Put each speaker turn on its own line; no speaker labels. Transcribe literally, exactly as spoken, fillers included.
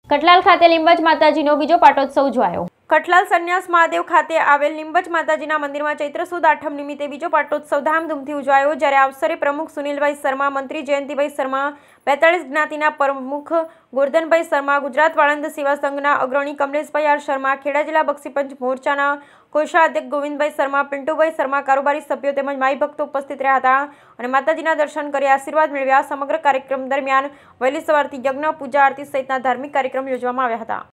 કઠલાલ ખાતે લીંબચ માતાજીનો બીજો પાટોત્સવ ઉજવાયો। કઠલાલ સંન્યાસ મહાદેવ ખાતે આવેલ લીંબચ માતાજીના મંદિરમાં ચૈત્ર સુદ આઠમ નિમિત્તે બીજો પાટોત્સવ ધામધૂમથી ઉજવાયો। જ્યારે આ અવસરે પ્રમુખ સુનિલભાઈ શર્મા, મંત્રી જયંતિભાઈ શર્મા, બેતાળીસ જ્ઞાતિના પ્રમુખ ગોરધનભાઈ શર્મા, ગુજરાત વાળંદ સેવા સંઘના અગ્રણી કમલેશભાઈ આર શર્મા, ખેડા જિલ્લા બક્ષીપંચ મોરચાના કોષાધ્યક્ષ ગોવિંદભાઈ શર્મા, પિન્ટુભાઈ શર્મા, કારોબારી સભ્યો તેમજ માઈ ભક્તો ઉપસ્થિત રહ્યા હતા અને માતાજીના દર્શન કરી આશીર્વાદ મેળવ્યા। સમગ્ર કાર્યક્રમ દરમિયાન વહેલી સવારથી યજ્ઞ, પૂજા, આરતી સહિતના ધાર્મિક કાર્યક્રમ યોજવામાં આવ્યા હતા।